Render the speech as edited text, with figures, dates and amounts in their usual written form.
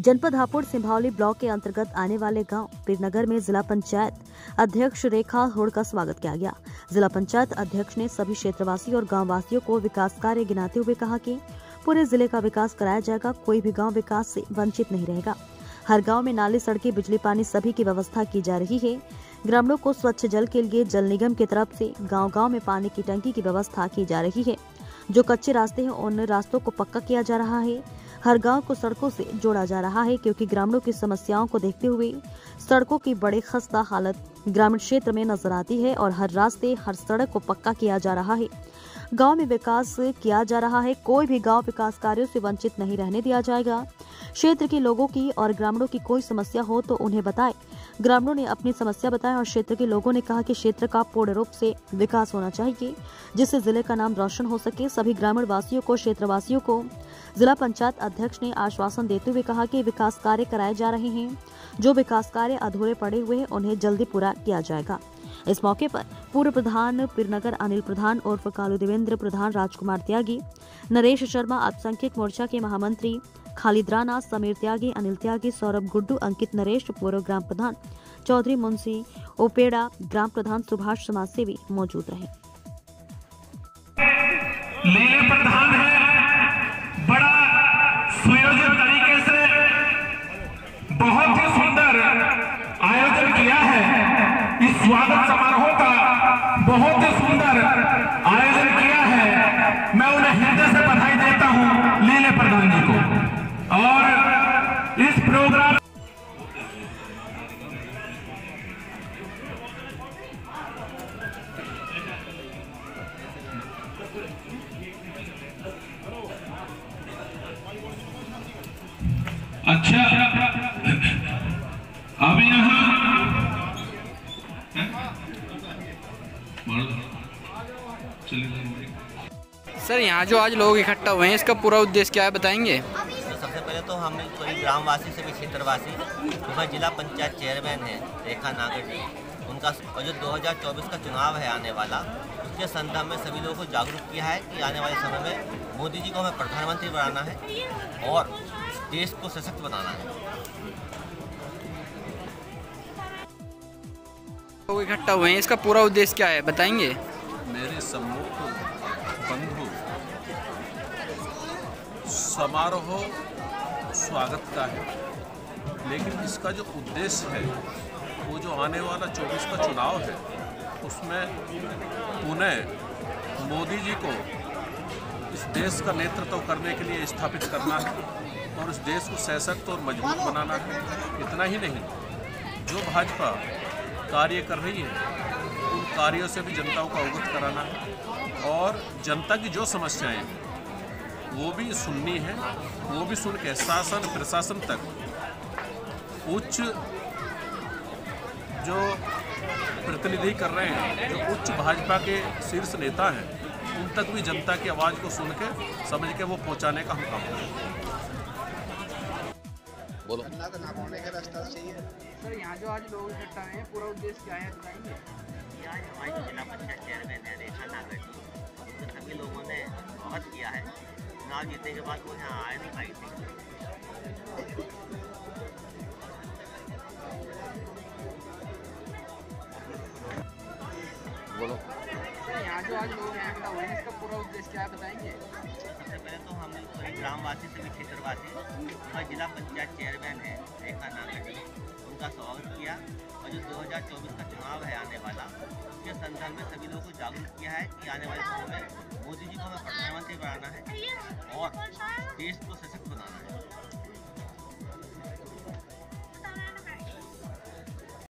जनपद हापुड़ सिंभावली ब्लॉक के अंतर्गत आने वाले गांव पीरनगर में जिला पंचायत अध्यक्ष रेखा हुड़ का स्वागत किया गया। जिला पंचायत अध्यक्ष ने सभी क्षेत्रवासी और गाँव वासियों को विकास कार्य गिनाते हुए कहा कि पूरे जिले का विकास कराया जाएगा, कोई भी गाँव विकास से वंचित नहीं रहेगा। हर गांव में नाली, सड़कें, बिजली, पानी सभी की व्यवस्था की जा रही है। ग्रामीणों को स्वच्छ जल के लिए जल निगम की तरफ से गांव-गांव में पानी की टंकी की व्यवस्था की जा रही है। जो कच्चे रास्ते हैं उन रास्तों को पक्का किया जा रहा है। हर गांव को सड़कों से जोड़ा जा रहा है क्योंकि ग्रामीणों की समस्याओं को देखते हुए सड़कों की बड़ी खस्ता हालत ग्रामीण क्षेत्र में नजर आती है और हर रास्ते, हर सड़क को पक्का किया जा रहा है। गांव में विकास किया जा रहा है, कोई भी गांव विकास कार्यों से वंचित नहीं रहने दिया जाएगा। क्षेत्र के लोगों की और ग्रामीणों की कोई समस्या हो तो उन्हें बताएं। ग्रामीणों ने अपनी समस्या बताई और क्षेत्र के लोगों ने कहा कि क्षेत्र का पूर्ण रूप से विकास होना चाहिए जिससे जिले का नाम रोशन हो सके। सभी ग्रामीण वासियों को, क्षेत्रवासियों को जिला पंचायत अध्यक्ष ने आश्वासन देते हुए कहा कि विकास कार्य कराए जा रहे हैं। जो विकास कार्य अधूरे पड़े हुए हैं उन्हें जल्दी पूरा किया जाएगा। इस मौके पर पूर्व प्रधान पीरनगर अनिल प्रधान उर्फ कालू देवेंद्र प्रधान, राजकुमार त्यागी, नरेश शर्मा, अल्पसंख्यक मोर्चा के महामंत्री खालिद राणा, समीर त्यागी, अनिल त्यागी, सौरभ गुड्डू, अंकित नरेश, पूर्व ग्राम प्रधान चौधरी मुंशी ओपेड़ा, ग्राम प्रधान सुभाष समाज सेवी मौजूद रहे। लीले प्रधान है, बड़ा सुयोजित तरीके से बहुत ही सुंदर आयोजन किया है। इस स्वागत समारोह का बहुत ही सुंदर आयोजन किया है। मैं उन्हें हृदय से बधाई देता हूं लीले प्रधान जी को। और इस प्रोग्राम अच्छा, अब यहाँ सर, यहाँ जो आज लोग इकट्ठा हुए हैं इसका पूरा उद्देश्य क्या है, बताएंगे? तो सबसे पहले तो हम सभी ग्रामवासी, सभी क्षेत्रवासी, जो जिला पंचायत चेयरमैन है रेखा नागर जी, उनका जो 2024 का चुनाव है आने वाला, उसके संदर्भ में सभी लोगों को जागरूक किया है कि आने वाले समय में मोदी जी को हमें प्रधानमंत्री बनाना है और देश को सशक्त बनाना है। लोग इकट्ठा हुए हैं, इसका पूरा उद्देश्य क्या है, बताएंगे? मेरे सम्मुख बंधु समारोह स्वागत का है, लेकिन इसका जो उद्देश्य है वो जो आने वाला 24 का चुनाव है उसमें पुनः मोदी जी को इस देश का नेतृत्व करने के लिए स्थापित करना है और इस देश को सशक्त और मजबूत बनाना है। इतना ही नहीं, जो भाजपा कार्य कर रही है उन कार्यों से भी जनता को अवगत कराना है और जनता की जो समस्याएं हैं वो भी सुननी है, वो भी सुन के शासन प्रशासन तक उच्च जो प्रतिनिधि कर रहे हैं, जो उच्च भाजपा के शीर्ष नेता हैं, उन तक भी जनता की आवाज़ को सुन के समझ के वो पहुंचाने का हम काम करें। बोलो। सर, यहाँ जो आज लोग इकट्ठा हुए हैं पूरा उद्देश्य क्या है, बताएंगे? यहाँ हमारी जिला पंचायत चेयरमैन है रेखा नागर जी, उनके सभी लोगों ने स्वागत किया है। चुनाव जीतने के बाद वो यहाँ आए नहीं पाई थी। बोलो। यहाँ जो आज लोग इकट्ठा हुए हैं इसका पूरा उद्देश्य क्या है, बताएंगे? सबसे पहले तो हम सभी ग्रामवासी, सभी क्षेत्रवासी, जो जिला पंचायत चेयरमैन है रेखा नागर जी, उनका स्वागत किया और जो 2024 का चुनाव है आने वाला, उसके संदर्भ में सभी लोगों को जागरूक किया है कि आने वाले समय में मोदी जी को हमें प्रधानमंत्री बनाना है और देश को सशक्त बनाना है।